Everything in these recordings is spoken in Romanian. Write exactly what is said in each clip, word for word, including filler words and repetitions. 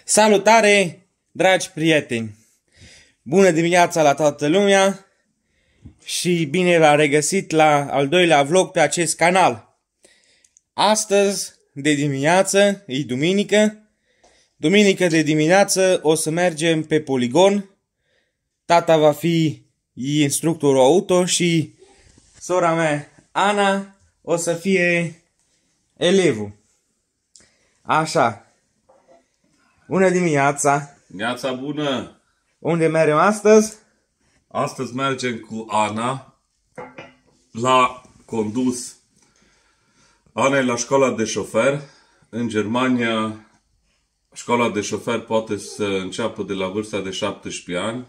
Salutare, dragi prieteni! Bună dimineața la toată lumea și bine l-am regăsit la al doilea vlog pe acest canal. Astăzi, de dimineață, e duminică. Duminică de dimineață o să mergem pe poligon. Tata va fi instructorul auto și sora mea, Ana, o să fie elevul. Așa. Bună dimineața! Dimineața bună! Unde mergem astăzi? Astăzi mergem cu Ana la condus. Ana e la școala de șofer. În Germania, școala de șofer poate să înceapă de la vârsta de șaptesprezece ani.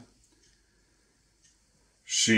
Și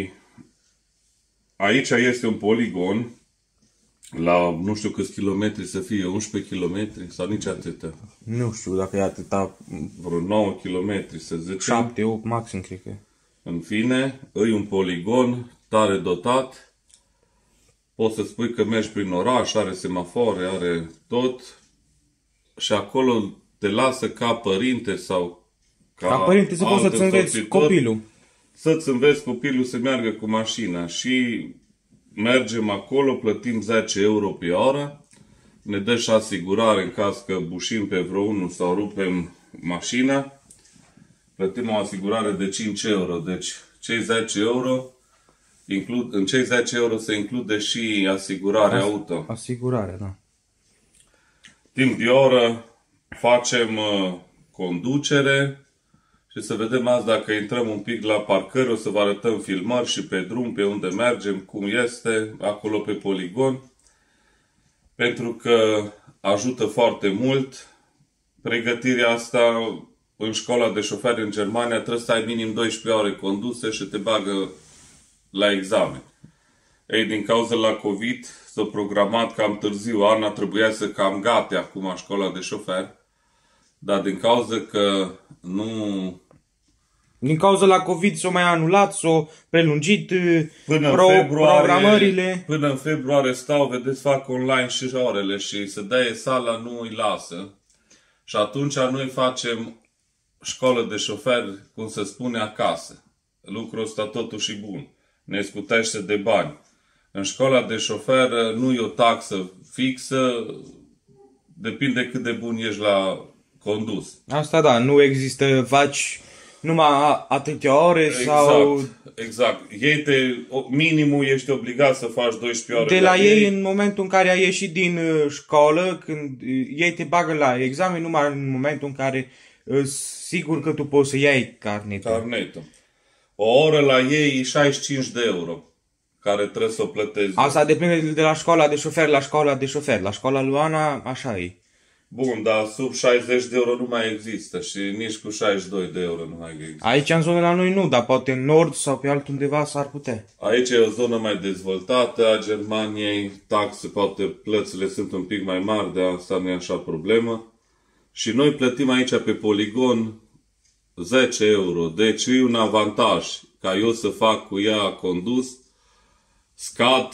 aici este un poligon. La nu știu câți kilometri să fie, unsprezece kilometri sau nici atâta. Nu știu dacă e atâta. Vreo nouă kilometri să zicem. șapte, opt maxim, cred că. În fine, e un poligon tare dotat. Poți să spui că mergi prin oraș, are semafoare, are tot. Și acolo te lasă ca părinte sau ca, Ca părinte să poți să-ți înveți copilul. Să-ți înveți copilul să meargă cu mașina. Și mergem acolo, plătim zece euro pe oră. Ne dă și asigurare în caz că bușim pe vreo unul sau rupem mașina. Plătim o asigurare de cinci euro. Deci cei zece euro, includ, în cei zece euro se include și asigurarea As auto. Asigurare, da. Timp de oră facem uh, conducere și să vedem azi dacă intrăm un pic la parcări, o să vă arătăm filmări și pe drum, pe unde mergem, cum este, acolo pe poligon. Pentru că ajută foarte mult. Pregătirea asta în școala de șoferi în Germania trebuie să ai minim doisprezece ore conduse și te bagă la examen. Ei, din cauza la COVID s-a programat cam târziu. Ana trebuia să cam gate acum școala de șofer. Dar din cauza că nu... Din cauza la COVID s-o mai anulat, s-o prelungit până pro în februarie, programările. Până în februarie stau, vedeți, fac online și orele și să dea sala nu îi lasă. Și atunci noi facem școală de șofer, cum se spune, acasă. Lucrul ăsta totuși e bun. Ne scutește de bani. În școala de șofer nu e o taxă fixă, depinde cât de bun ești la condus. Asta da, nu există, faci numai atâtea ore exact, sau... Exact. Ei te, minimul ești obligat să faci doisprezece ore. De la ei, în momentul în care ai ieșit din școală, când ei te bagă la examen, numai în momentul în care sigur că tu poți să iei carnetul. Carnetul. O oră la ei e șaizeci și cinci de euro, care trebuie să o plătezi. Asta depinde de la școala de șofer la școala de șofer. La școala lui Ana, așa e. Bun, dar sub șaizeci de euro nu mai există și nici cu șaizeci și doi de euro nu mai există. Aici în zonă la noi nu, dar poate în nord sau pe altundeva s-ar putea. Aici e o zonă mai dezvoltată a Germaniei, taxe, poate plățile sunt un pic mai mari, dar asta nu e așa problemă. Și noi plătim aici pe poligon zece euro, deci e un avantaj ca eu să fac cu ea condus, scad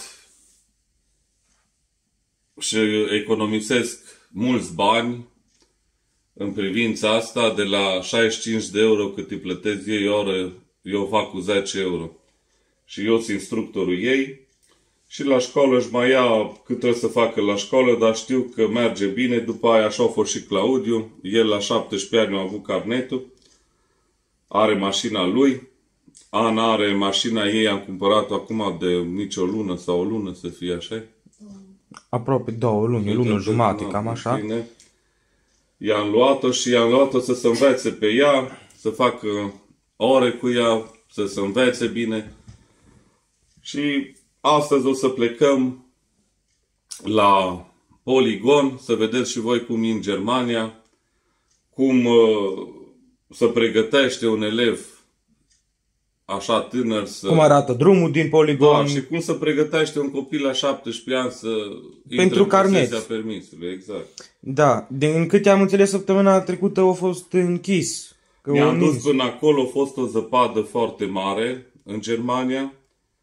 și economisesc mulți bani în privința asta. De la șaizeci și cinci de euro cât îi plătesc ei oră, eu fac cu zece euro. Și eu sunt instructorul ei. Și la școală își mai ia cât trebuie să facă la școală, dar știu că merge bine. După aia așa a fost și Claudiu. El la șaptesprezece ani a avut carnetul. Are mașina lui. Ana are mașina ei, am cumpărat-o acum de nici o lună sau o lună să fie așa. Aproape două luni, o lună jumate, cam așa. Bine. I-am luat-o și i-am luat-o să se învețe pe ea, să facă ore cu ea, să se învețe bine. Și astăzi o să plecăm la poligon, să vedeți și voi cum e în Germania, cum uh, se pregătește un elev așa tânăr să... Cum arată drumul din poligon. Da, și cum se pregătește un copil la șaptesprezece ani să pentru carnet. Permisului, exact. Da, din câte am înțeles săptămâna trecută a fost închis. Ne-am dus până acolo, a fost o zăpadă foarte mare în Germania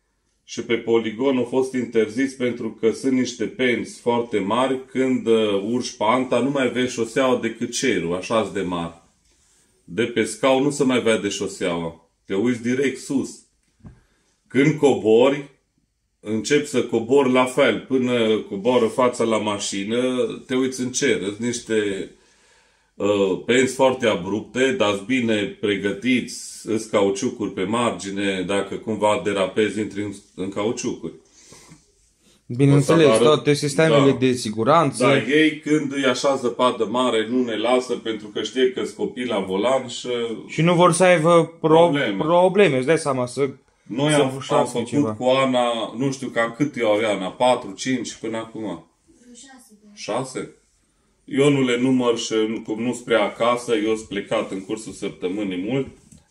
și pe poligon a fost interzis pentru că sunt niște penți foarte mari. Când uh, urci pe anta, nu mai vezi șoseaua decât cerul, așa de mare. De pe scaun nu se mai vede șoseaua. Te uiți direct sus. Când cobori, începi să cobori la fel. Până coboară fața la mașină, te uiți în cer. Sunt niște uh, penți foarte abrupte, dar bine pregătiți. Sunt cauciucuri pe margine, dacă cumva derapezi, intri în, în cauciucuri. Bineînțeles, toate sistemele da. de siguranță. Dar ei, când îi așa zăpadă mare, nu ne lasă pentru că știe că-s copii la volan și... Și nu vor să aibă pro probleme. probleme, îți dai seama, să... Noi să am, am făcut ceva. Cu Ana, nu știu cam cât eu are Ana, patru, cinci până acum? șase. Eu nu le număr și cum nu spre acasă, eu sunt plecat în cursul săptămânii mult.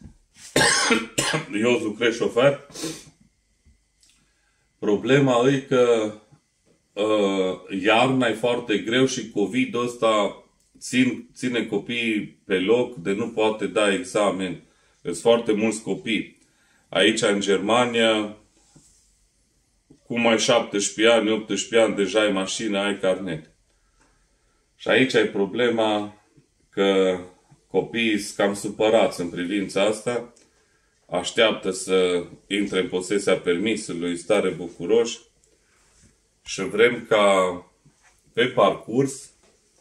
Eu lucrez șofer. Problema e că uh, iarna e foarte greu și COVID-ul ăsta țin, ține copiii pe loc de nu poate da examen. Sunt foarte mulți copii. Aici, în Germania, cum ai șaptesprezece ani, optsprezece ani, deja ai mașină, ai carnet. Și aici ai problema că copiii sunt cam supărați în privința asta, așteaptă să intre în posesia permisului, stare bucuroși și vrem ca pe parcurs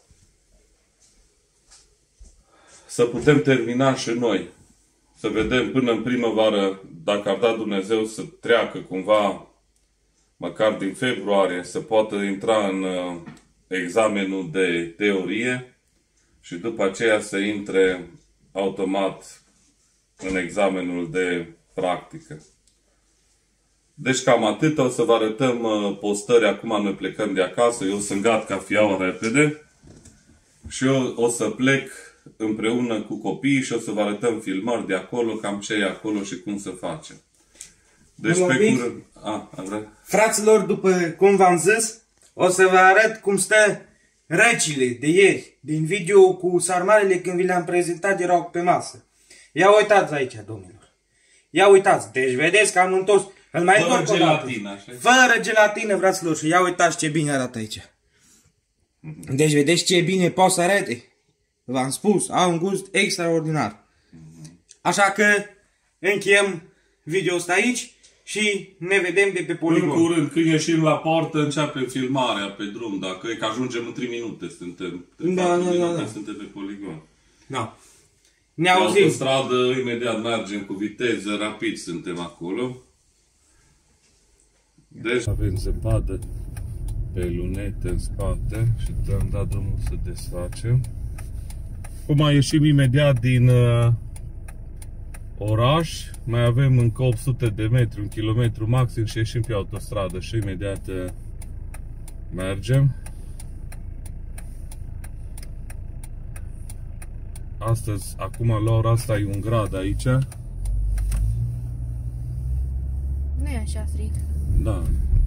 să putem termina și noi. Să vedem până în primăvară, dacă ar da Dumnezeu să treacă cumva, măcar din februarie, să poată intra în examenul de teorie și după aceea să intre automat în examenul de practică. Deci cam atât. O să vă arătăm postări. Acum noi plecăm de acasă. Eu sunt gata ca fiau repede. Și eu o să plec împreună cu copiii și o să vă arătăm filmări de acolo, cam ce e acolo și cum se face. Deci pe curând... A, Fraților, după cum v-am zis, o să vă arăt cum stă răcile de ieri. Din video cu sarmalele, când vi le-am prezentat, erau pe masă. Ia uitați aici, domnilor. Ia uitați. Deci vedeți că am întors. Îl mai Fără gelatină, așa. Fără gelatină, fraților. Și ia uitați ce bine arată aici. Deci vedeți ce bine poate să arate. V-am spus, au un gust extraordinar. Așa că încheiem video ăsta aici și ne vedem de pe poligon. În curând, când ieșim la poartă, începe filmarea pe drum. Dacă e că ajungem în trei minute, suntem, da, da, minute, da, da. suntem pe poligon. Da. Ne auzim. Pe stradă, imediat mergem cu viteză, rapid suntem acolo. Deci avem zăpadă pe lunete în spate și am dat drumul să desfacem. Acum ieșim imediat din uh, oraș, mai avem încă opt sute de metri, un kilometru maxim și ieșim pe autostradă și imediat uh, mergem. Astăzi, acum la ora asta e un grad aici. Nu e așa frig. Da.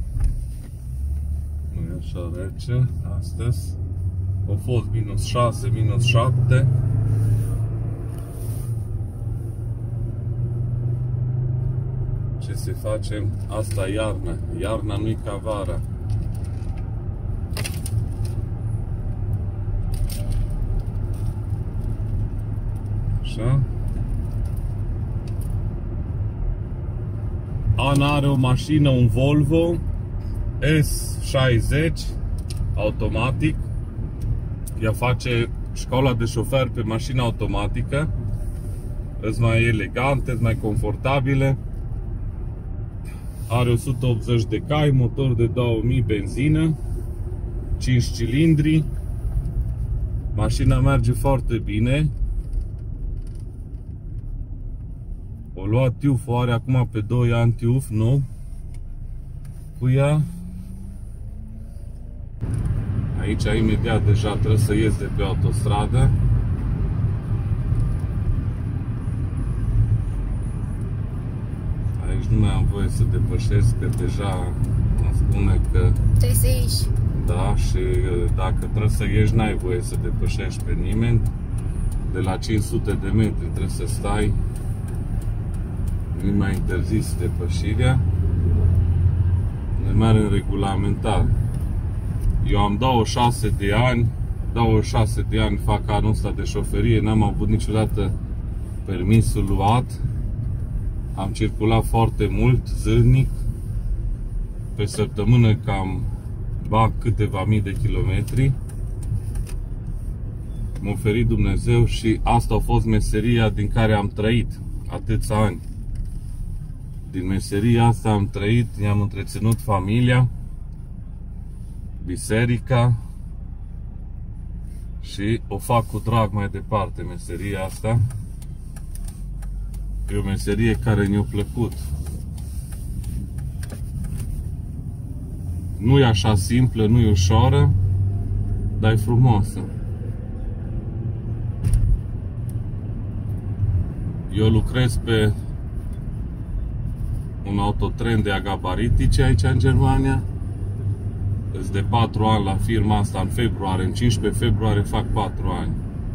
Nu e așa rece astăzi. A fost minus șase, minus șapte. Ce se face? Asta e iarna. Iarna nu-i ca vara. Așa. Ana are o mașină, un Volvo S șaizeci automatic. Ea face școala de șofer pe mașină automatică. Sunt mai elegante, sunt mai confortabile. Are o sută optzeci de cai, motor de două mii, benzină, cinci cilindri. Mașina merge foarte bine. O luat Tiuf-ul, are acum pe doi ani Tiuf nou cu ea. Aici imediat deja trebuie să ies de pe autostradă. Aici nu mai am voie să depășesc, că deja îmi spune că... Trebuie să ieși. Da, și dacă trebuie să ieși, n-ai voie să depășești pe nimeni. De la cinci sute de metri trebuie să stai. Nu mai interzis depășirea. Merg în regulamentar. Eu am douăzeci și șase de ani, douăzeci și șase de ani fac anul ăsta de șoferie, n-am avut niciodată permisul luat. Am circulat foarte mult, zilnic. Pe săptămână cam bag câteva mii de kilometri. M-a oferit Dumnezeu și asta a fost meseria din care am trăit atâția ani. Din meseria asta am trăit, i-am întreținut familia, biserica și o fac cu drag mai departe meseria asta. E o meserie care mi-a plăcut. Nu e așa simplă, nu e ușoară, dar e frumoasă. Eu lucrez pe un autotren de agabaritice aici în Germania. Îs de patru ani la firma asta în februarie, în cincisprezece februarie fac patru ani.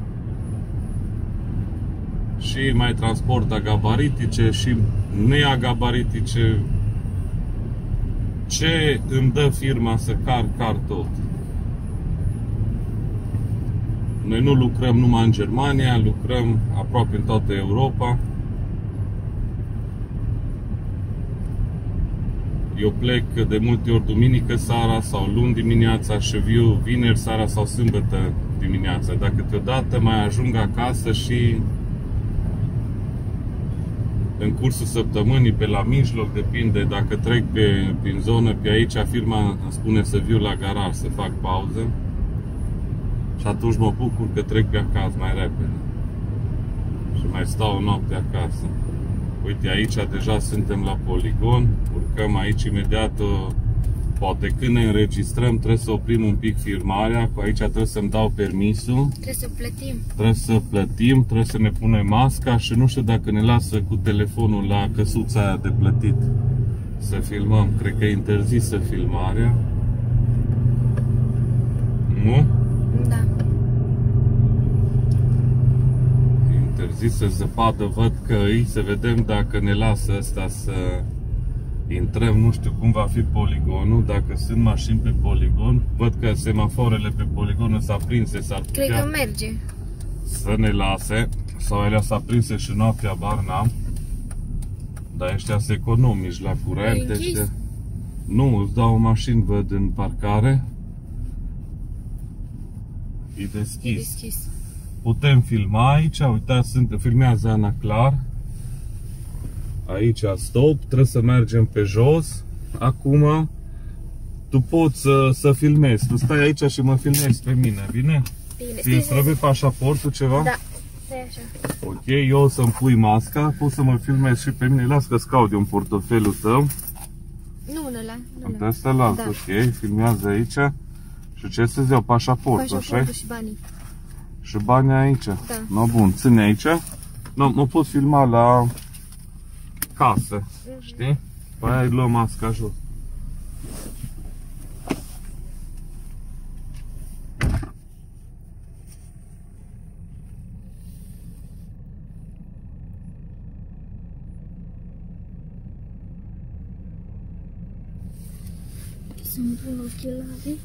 Și mai transport agabaritice și neagabaritice. Ce îmi dă firma să car, car tot. Noi nu lucrăm numai în Germania, lucrăm aproape în toată Europa. Eu plec de multe ori duminică seara sau luni dimineața și viu vineri seara sau sâmbătă dimineața. Dar câteodată mai ajung acasă și în cursul săptămânii, pe la mijloc, depinde, dacă trec pe, prin zonă, pe aici, firma îmi spune să viu la garaj, să fac pauză. Și atunci mă bucur că trec pe acasă mai repede. Și mai stau o noapte acasă. Uite, aici deja suntem la poligon, urcăm aici imediat, poate când ne înregistrăm trebuie să oprim un pic filmarea, cu aici trebuie să-mi dau permisul. Trebuie să plătim. Trebuie să plătim, trebuie să ne punem masca și nu știu dacă ne lasă cu telefonul la căsuța aia de plătit să filmăm. Cred că e interzisă filmarea. Nu? Da. Interzisă zăpadă, văd că îi, să vedem dacă ne lasă ăsta să intrăm, nu știu cum va fi poligonul, dacă sunt mașini pe poligon. Văd că semaforele pe poligon s-a prinse, s-ar putea Cred că merge. să ne lase, sau ele s-a prinse și noaptea, bar n-am. Dar ăștia sunt economici la curent. Ăștia... Nu, îți dau o mașină, văd, în parcare. E deschis. E deschis. Putem filma aici, uitați, sunt, filmează Ana clar. Aici stop, trebuie să mergem pe jos. Acum tu poți să, să filmezi. Tu stai aici și mă filmezi pe mine, bine? Bine. Îți trebuie pașaportul ceva? Da, stai așa. Ok, eu o să-mi pui masca, poți să mă filmezi și pe mine. Las că-ți caut eu în portofelul tău. Nu, nu ăla. Trebuie să las, da. Ok, filmează aici. Și ce să-ți iau? Pașaportul, așa? Pașaportul și banii. Și banii aici? Da. No, bun, ține aici. No, mă pot filma la casă, mm-hmm. Știi? Păi aia îi luăm masca jos. Să-mi pun ochelari.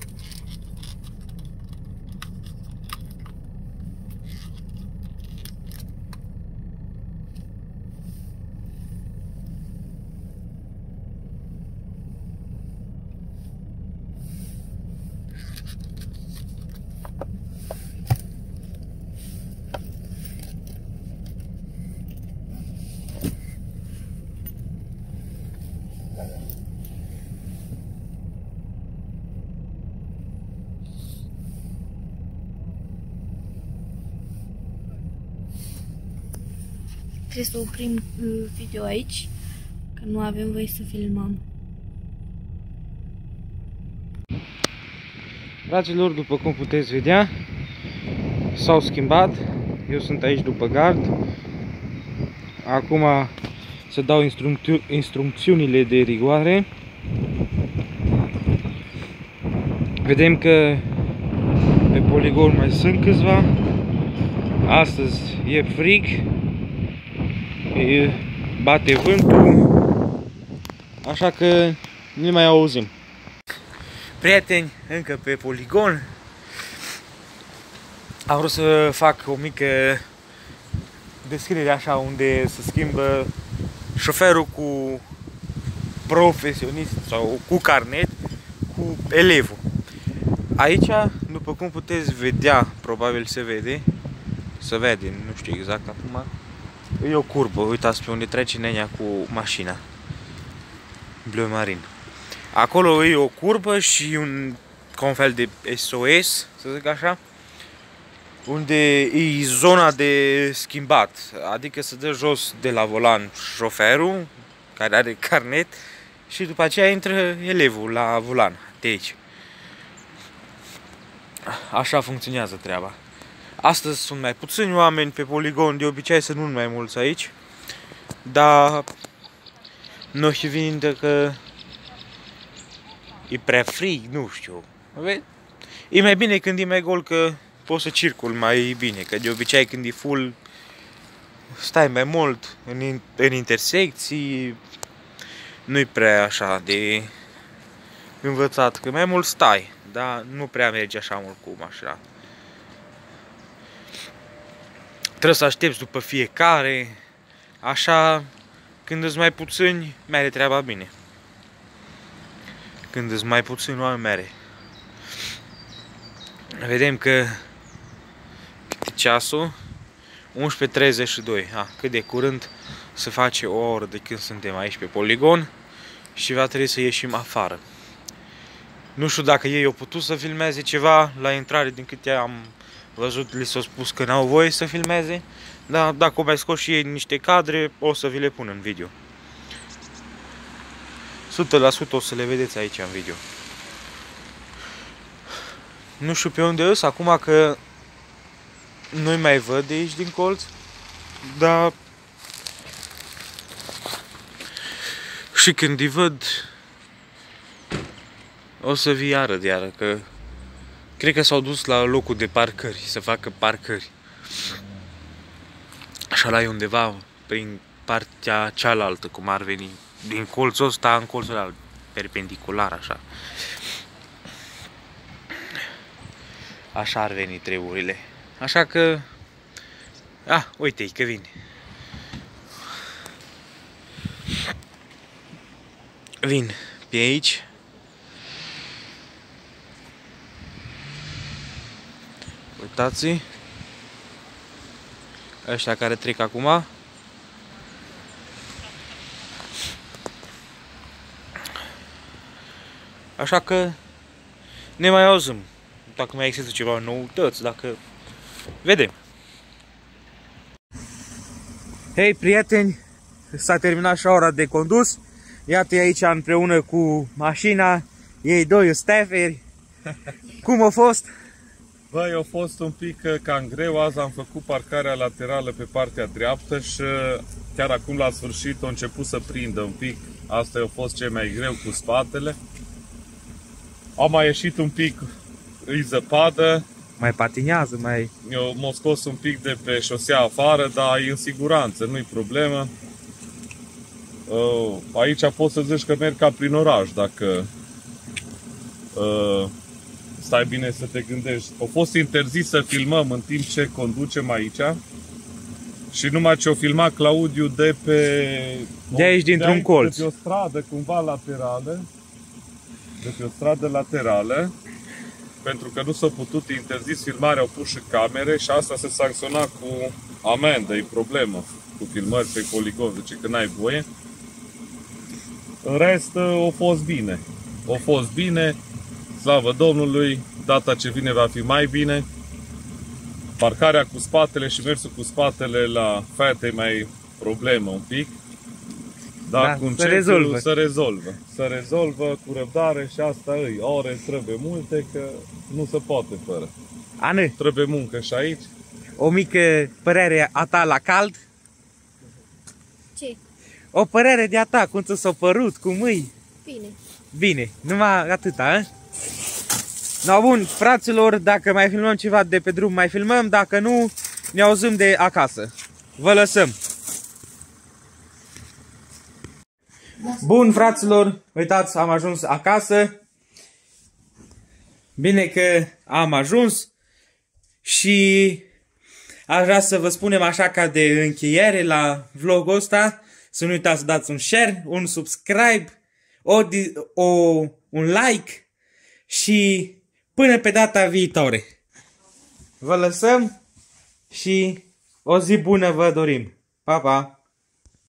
Trebuie să oprim video aici, că nu avem voie să filmăm. Dragilor, după cum puteți vedea, s-au schimbat. Eu sunt aici după gard. Acum să dau instrucțiu instrucțiunile de rigoare. Vedem că pe poligon mai sunt câțiva. Astăzi e frig. E, bate vântul, așa că ne mai auzim. Prieteni, încă pe poligon. Am vrut să fac o mică descriere așa, unde se schimbă șoferul cu profesionist sau cu carnet cu elevul. Aici, după cum puteți vedea, probabil se vede, se vede, nu știu exact acum, e o curbă, uitați pe unde trece nenea cu mașina. Bleu marin. Acolo e o curbă și un, ca un fel de S O S, să zic așa, unde e zona de schimbat, adică se dă jos de la volan șoferul, care are carnet, și după aceea intră elevul la volan, de aici. Așa funcționează treaba. Astăzi sunt mai puțini oameni pe poligon, de obicei sunt mult mai mulți aici, dar nu știu vin că e prea frig, nu știu. E mai bine când e mai gol, că poți să circul mai bine, că de obicei când e full stai mai mult în, în intersecții, nu-i prea așa de învățat, că mai mult stai, dar nu prea merge așa mult cu mașina. Trebuie să aștepți după fiecare, așa, când îți mai puțini, mere treaba bine. Când îți mai puțini oameni, mere. Vedem că ceasul unsprezece treizeci și doi. Ah, cât de curând se face o oră de când suntem aici pe poligon și va trebui să ieșim afară. Nu știu dacă ei au putut să filmeze ceva la intrare, din câte am văzut, li s-a spus că n-au voie să filmeze, dar dacă o mai scos și ei niște cadre, o să vi le pun în video. o sută la sută o să le vedeți aici în video. Nu știu pe unde îs, acum că nu-i mai văd de aici din colț, dar și când îi văd o să vii iară de iară, că cred că s-au dus la locul de parcări, să facă parcări. Așa la e undeva prin partea cealaltă, cum ar veni, din colțul ăsta în colțul ăla, perpendicular așa. Așa ar veni treburile. Așa că... Ah, uite-i că vine. Vin pe aici. Uitați-i. Ăștia care trec acum. Așa că ne mai auzim. Dacă mai există ceva noutăți, dacă vedem. Hei prieteni, s-a terminat și ora de condus. Iată aici împreună cu mașina. Ei doi staferi. Cum a fost? Băi, a fost un pic cam greu. Azi am făcut parcarea laterală pe partea dreaptă și chiar acum la sfârșit a început să prindă un pic. Asta a fost cel mai greu cu spatele. Am mai ieșit un pic, îi zăpadă. Mai patinează, mai... Eu m-am scos un pic de pe șosea afară, dar e în siguranță, nu-i problemă. Aici poți să zici că merg ca prin oraș, dacă stai bine să te gândești. A fost interzis să filmăm în timp ce conducem aici. Și numai ce o filma Claudiu de pe... De aici, dintr-un colț. De pe o stradă cumva laterală. De pe o stradă laterală. Pentru că nu s-a putut interzis filmarea, au pus și camere și asta se sancționa cu amendă, e problemă cu filmări pe poligon, zice că n-ai voie. În rest, a fost bine. A fost bine, slavă Domnului, data ce vine va fi mai bine. Parcarea cu spatele și mersul cu spatele la fete e mai problemă un pic. Dar da, cu se rezolvă. Se rezolvă. Se rezolvă cu răbdare și asta e. Ore trebuie multe, că nu se poate fără. Ane, trebuie muncă și aici. O mică părere a ta la cald? Ce? O părere de a ta, cum ți s-a părut, cum îi? Bine. Bine, numai atâta, eh? No, bun, fraților, dacă mai filmăm ceva de pe drum, mai filmăm, dacă nu, ne auzim de acasă. Vă lăsăm! Bun, fraților, uitați, am ajuns acasă. Bine că am ajuns și aș vrea să vă spunem așa ca de încheiere la vlogul ăsta, să nu uitați să dați un share, un subscribe, o, o, un like și până pe data viitoare. Vă lăsăm și o zi bună vă dorim. Pa, pa!